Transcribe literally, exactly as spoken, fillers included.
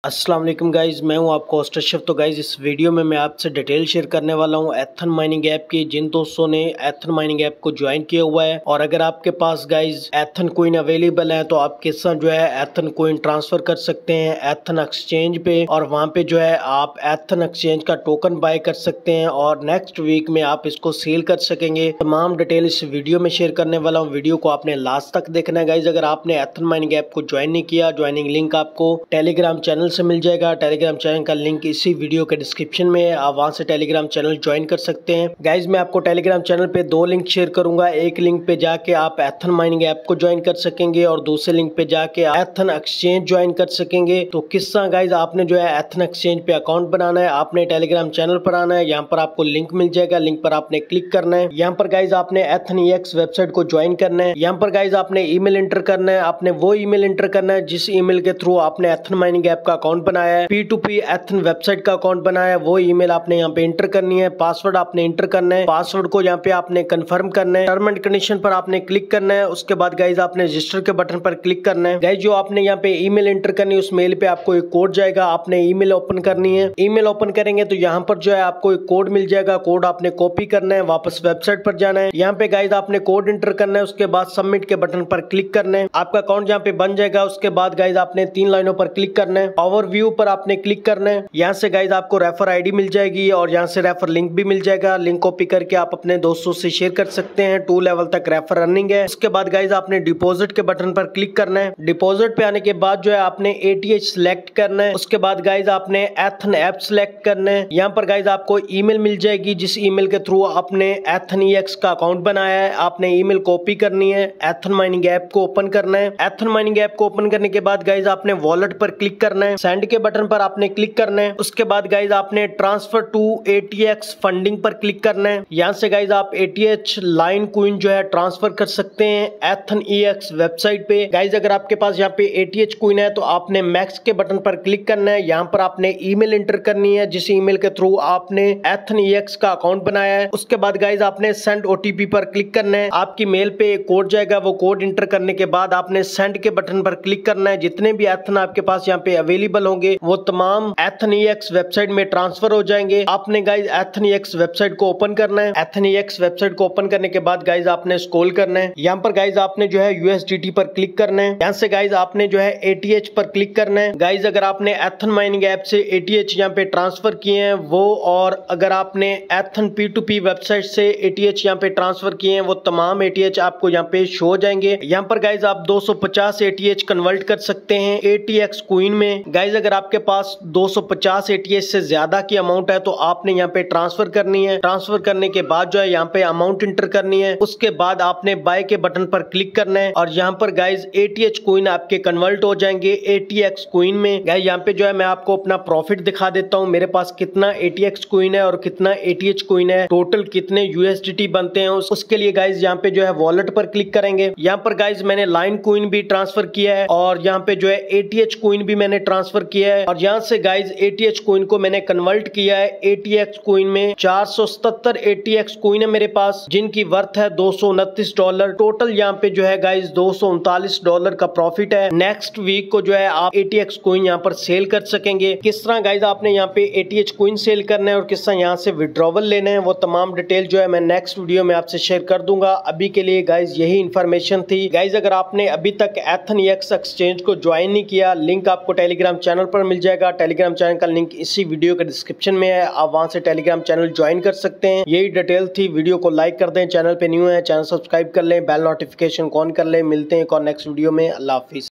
अस्सलाम वालेकुम गाइज़, मैं हूं आपका होस्ट अशरफ। तो गाइज़ इस वीडियो में मैं आपसे डिटेल शेयर करने वाला हूं एथन माइनिंग ऐप की। जिन दोस्तों ने एथन माइनिंग ऐप को ज्वाइन किया हुआ है और अगर आपके पास गाइज़ एथन कोइन अवेलेबल है तो आप किस तरह जो है एथन कोइन ट्रांसफर कर सकते हैं एथन एक्सचेंज पे, और वहां पे जो है आप एथन एक्सचेंज का टोकन बाय कर सकते हैं और नेक्स्ट वीक में आप इसको सेल कर सकेंगे। तमाम डिटेल इस वीडियो में शेयर करने वाला हूँ। वीडियो को आपने लास्ट तक देखना है गाइज। अगर आपने एथन माइनिंग ऐप को ज्वाइन नहीं किया, ज्वाइनिंग लिंक आपको टेलीग्राम चैनल से मिल जाएगा। टेलीग्राम चैनल का लिंक इसी वीडियो के डिस्क्रिप्शन में है, आप वहां से टेलीग्राम चैनल ज्वाइन कर सकते हैं। गाइज मैं आपको टेलीग्राम चैनल पे दो लिंक शेयर करूंगा। एक लिंक पे जाके आप एथन माइनिंग ऐप को ज्वाइन कर सकेंगे और दूसरे लिंक पे जाके एथन एक्सचेंज ज्वाइन कर सकेंगे। तो किस तरह गाइज आपने जो है एथन एक्सचेंज पे अकाउंट बनाना है, आपने टेलीग्राम चैनल पर आना है। यहाँ पर आपको लिंक मिल जाएगा, लिंक पर आपने क्लिक करना है। यहाँ पर गाइज आपने एथन ईएक्स वेबसाइट को ज्वाइन करना है। यहाँ पर गाइज आपने ईमेल एंटर करना है। आपने वो ईमेल एंटर करना है जिस ईमेल के थ्रू आपने एथन माइनिंग ऐप का अकाउंट बनाया है, P to P Ethan website का अकाउंट बनाया है। वो ईमेल आपने यहाँ पे एंटर करनी है। पासवर्ड आपने एंटर करना है। पासवर्ड को यहाँ पे आपने कंफर्म करना है। टर्म एंड कंडीशन पर आपने क्लिक करना है। उसके बाद गाइज आपने रजिस्टर के बटन पर क्लिक करना है। गाइज जो आपने यहाँ पे ईमेल एंटर करनी है उस मेल पे आपको एक कोड जाएगा, आपने ईमेल ओपन करनी है। ईमेल ओपन करेंगे तो यहाँ पर जो है आपको एक कोड मिल जाएगा। कोड आपने कॉपी करना है, वापस वेबसाइट पर जाना है। यहाँ पे गाइज आपने कोड एंटर करना है। उसके बाद सबमिट के बटन पर क्लिक करना है। आपका अकाउंट यहाँ पे बन जाएगा। उसके बाद गाइज आपने तीन लाइनों पर क्लिक करना है। ओवरव्यू पर आपने क्लिक करना है। यहाँ से गाइज आपको रेफर आईडी मिल जाएगी और यहाँ से रेफर लिंक भी मिल जाएगा। लिंक कॉपी करके आप अपने दोस्तों से शेयर कर सकते हैं। टू लेवल तक रेफर रनिंग है। उसके बाद गाइज आपने डिपॉजिट के बटन पर क्लिक करना है। डिपॉजिट पे आने के बाद जो है आपने एटीएच सिलेक्ट करना है। उसके बाद गाइज आपने एथन ऐप सिलेक्ट करना है। यहाँ पर गाइज आपको ईमेल मिल जाएगी जिस ईमेल के थ्रू आपने एथन ईएक्स का अकाउंट बनाया है। आपने ईमेल कॉपी करनी है, एथन माइनिंग ऐप को ओपन करना है। एथन माइनिंग ऐप को ओपन करने के बाद गाइज आपने वॉलेट पर क्लिक करना है। सेंड के बटन पर आपने क्लिक करना है। उसके बाद गाइज आपने ट्रांसफर टू एटीएक्स फंडिंग पर क्लिक करना है। यहाँ से गाइज आप एटीएच लाइन कॉइन जो है ट्रांसफर कर सकते हैं एथन ईएक्स वेबसाइट पे। गाइज अगर आपके पास यहाँ पे एटीएच कॉइन है तो आपने मैक्स के बटन पर क्लिक करना है। यहाँ पर आपने ईमेल एंटर करनी है जिस ईमेल के थ्रू आपने एथन ईएक्स का अकाउंट बनाया है। उसके बाद गाइज आपने सेंड ओटीपी पर क्लिक करना है। आपकी मेल पे एक कोड जाएगा, वो कोड एंटर करने के बाद आपने सेंड के बटन पर क्लिक करना है। जितने भी एथन आपके पास यहाँ पे अवेलेबल होंगे वो तमाम एथन ईएक्स वेबसाइट में ट्रांसफर हो जाएंगे। आपने गाइज एथन ईएक्स वेबसाइट को ओपन करना है। एथन ईएक्स वेबसाइट को ओपन करने के बाद गाइज आपने स्क्रॉल करना है। यहाँ पर गाइज आपने जो है यूएसडीटी पर क्लिक करना है। यहाँ से गाइज आपने जो है एटीएच पर क्लिक करना है। गाइज अगर आपने एथन माइनिंग ऐप से एटीएच यहाँ पे ट्रांसफर किए हैं वो, और अगर आपने Ethan P to P website से एटीएच यहाँ पे ट्रांसफर किए हैं वो तमाम एटीएच आपको यहाँ पे शो हो जाएंगे। यहाँ पर गाइज आप दो सौ पचास एटीएच कन्वर्ट कर सकते हैं एटीएक्स कॉइन में। गाइज अगर आपके पास दो सौ पचास एटीएच से ज्यादा की अमाउंट है तो आपने यहाँ पे ट्रांसफर करनी है। ट्रांसफर करने के बाद जो है यहाँ पे अमाउंट इंटर करनी है। उसके बाद आपने बाय के बटन पर क्लिक करना है और यहाँ पर गाइज एटीएच कॉइन आपके कन्वर्ट हो जाएंगे एटीएक्स कॉइन में। गाइज यहाँ पे जो है मैं आपको अपना प्रॉफिट दिखा देता हूँ, मेरे पास कितना एटीएक्स कॉइन है और कितना एटीएच कॉइन है, टोटल कितने यूएसडीटी बनते हैं। उस, उसके लिए गाइज यहाँ पे जो है वॉलेट पर क्लिक करेंगे। यहाँ पर गाइज मैंने लाइन कॉइन भी ट्रांसफर किया है और यहाँ पे जो है एटीएच कॉइन भी मैंने ट्रांसफर किया है और यहाँ से गाइज एटीएच कॉइन को मैंने कन्वर्ट किया है एटीएक्स कॉइन में। चार सौ सतहत्तर एटीएक्स कॉइन है मेरे पास जिनकी वर्थ है दो सौ उनतीस डॉलर। टोटल यहाँ पे जो है गाइज दो सौ उनतालीस डॉलर का प्रॉफिट है। नेक्स्ट वीक को जो है आप एटीएक्स कॉइन यहाँ पर सेल कर सकेंगे। किस तरह गाइज आपने यहाँ पे एटीएच कॉइन सेल करना है और किस तरह यहाँ से विड्रॉवल लेना है वो तमाम डिटेल जो है मैं नेक्स्ट वीडियो में आपसे शेयर कर दूंगा। अभी के लिए गाइज यही इन्फॉर्मेशन थी। गाइज अगर आपने अभी तक एथन ईएक्स एक्सचेंज को ज्वाइन नहीं किया, लिंक आपको टेलीग्राम चैनल पर मिल जाएगा। टेलीग्राम चैनल का लिंक इसी वीडियो के डिस्क्रिप्शन में है, आप वहां से टेलीग्राम चैनल ज्वाइन कर सकते हैं। यही डिटेल थी। वीडियो को लाइक कर दें, चैनल पे न्यू है चैनल सब्सक्राइब कर लें, बेल नोटिफिकेशन ऑन कर लें। मिलते हैं एक और नेक्स्ट वीडियो में। अल्लाह हाफिज।